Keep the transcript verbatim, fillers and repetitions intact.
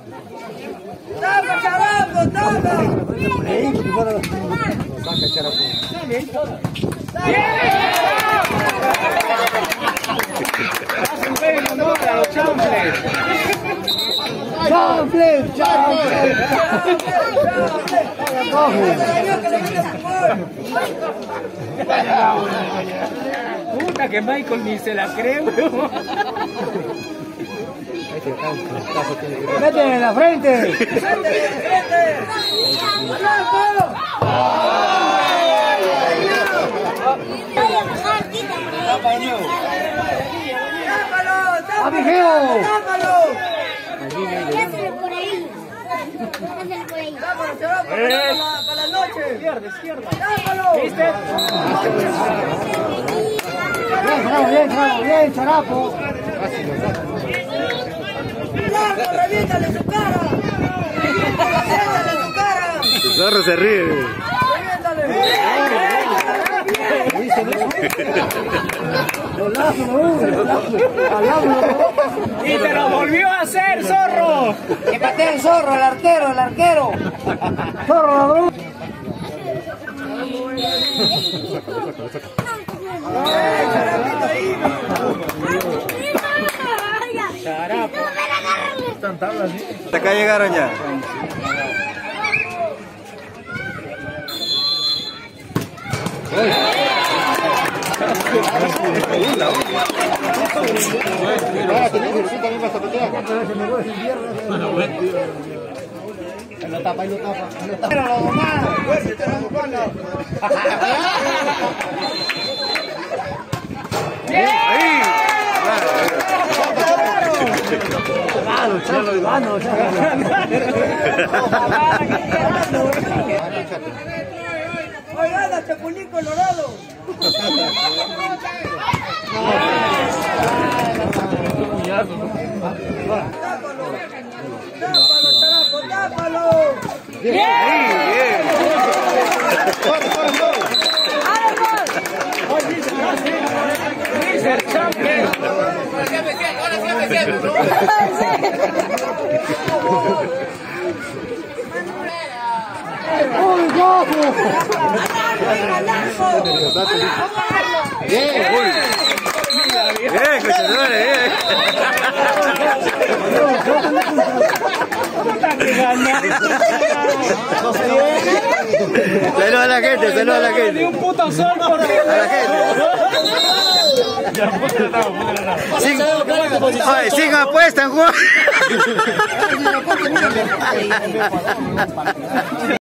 ¡Tapa, Charapo, tapa! Saca, Charapo. ¡Chanfles! ¡Chanfles! Puta que Michael ni se la cree, weón. ¡Vete en la frente! ¡Abigeo! Dáselo por ahí. Dáselo por ahí. ¡Para la noche! Izquierda, izquierda. ¿Viste? Bien, bien, bien, Charapo. ¡Largo, reviéntale su cara! ¡Reviéntale su cara! El zorro se ríe. Y te lo volvió a hacer, zorro. ¡Que patee el zorro, el arquero, el arquero! ¡Zorro, ladrón! Están tablas, ¿sí? Hasta acá llegaron ya. Lo tapa, lo tapa, lo tapa. ¡Pero lo domás! Claro, chalo, Ivano, ¡Hoy gana Chapulín Colorado! ¡Tápalo! ¡Tápalo, Charapo, tápalo! Bien, bien. ¡Uy, guapo! Bien, uy. Bien, cochadores, bien. Saludos a la gente, saludos a la gente. Ni un puto sol por ti. A la gente. Sin, oye, sin apuestas, Juan.